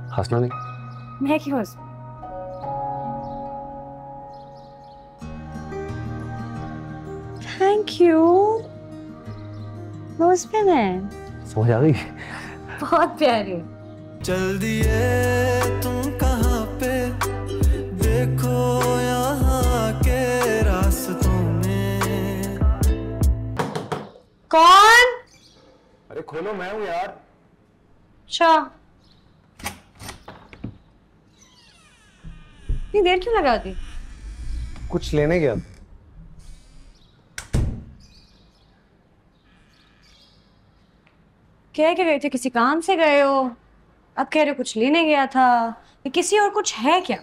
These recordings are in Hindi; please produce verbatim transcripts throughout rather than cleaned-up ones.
हंसना नहीं। मैं क्यों हंस? Thank you. रोज पेन है। समझ आ गई? बहुत प्यारी। चल दिए तुम कहाँ पे, देखो यहाँ के रास्तों में। कौन? अरे खोलो, मैं हूँ यार। अच्छा, इतनी देर क्यों लगाती? कुछ लेने गया। कह के गए थे किसी काम से गए हो, अब कह रहे हो कुछ लेने गया था। ये किसी और कुछ है क्या?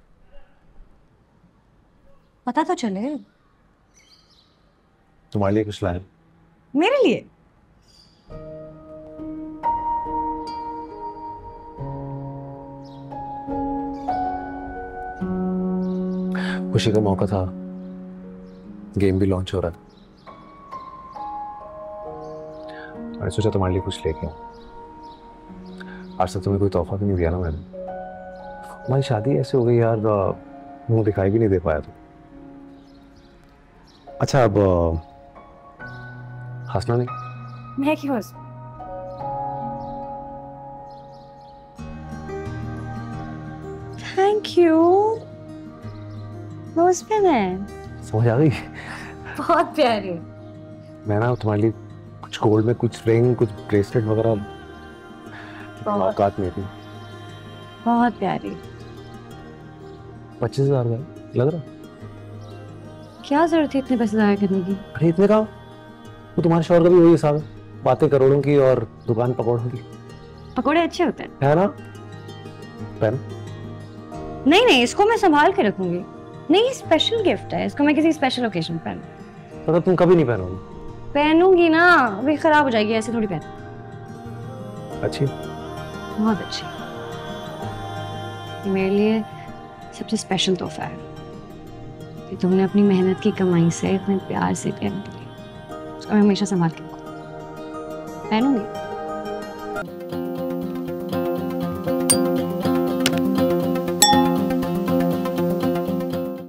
पता तो चले। तुम्हारे लिए कुछ लाया। मेरे लिए? खुशी का मौका था, गेम भी लॉन्च हो रहा था। मैंने सोचा तुम्हारे लिए कुछ लेके आऊं। आज तक तुम्हें कोई तोहफा भी नहीं दिया ना मैंने। हमारी शादी ऐसे हो गई यार, मुंह दिखाई भी नहीं दे पाया। तो अच्छा, अब हंसना नहीं। मैं क्यों हंस? Thank you. रोज पेन है। समझ आ गई? बहुत प्यारी। मैं ना तुम्हारे लिए कुछ गोल्ड में कुछ रिंग, कुछ ब्रेसलेट वगैरह औकात में थी। बहुत प्यारी। पच्चीस हजार का लग रहा। क्या जरूरत है इतने पैसे जाया करने की? अरे इतने का वो तुम्हारे शौहर का भी वही हिसाब है, बातें करोड़ों की और दुकान पकौड़ों की। पकोड़े अच्छे होते हैं है ना? पेन? नहीं नहीं, इसको मैं संभाल के रखूंगी। नहीं, ये स्पेशल गिफ्ट है, इसको मैं किसी स्पेशल ओकेजन पे पहनूंगी। मतलब तुम कभी नहीं पहनोगी? पहनूंगी ना, अभी खराब हो जाएगी, ऐसे थोड़ी पहन। अच्छी? बहुत अच्छी। ये मेरे लिए सबसे स्पेशल तोहफा है कि तुमने अपनी मेहनत की कमाई से इतने प्यार से दिया मुझे। उसको मैं हमेशा संभाल के रखूंगी, पहनूंगी।